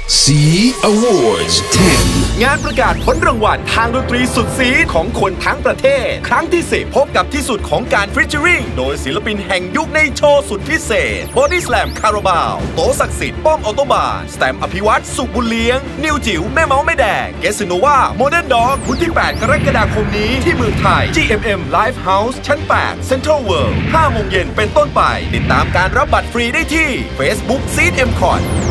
C Awards 10 งานประกาศผลรางวัลทางดนตรีสุดซีของคนทั้งประเทศครั้งที่10พบกับที่สุดของการฟิชเจอริงโดยศิลปินแห่งยุคในโชว์สุดพิเศษ Bodyslam คาราบาวโตศักดิ์สิทธิ์ป้อมออโตบานสแตมป์อภิวัตรสุขบุญเลี้ยงนิวจิ๋วแม่เมาแม่แดง Getsunova Moderndog วันที่8กรกฎาคมนี้ที่เมืองไทย Gmm Live House ชั้น8 Central World 5 โมงเย็นเป็นต้นไปติดตามการรับบัตรฟรีได้ที่ Facebook Seed M Con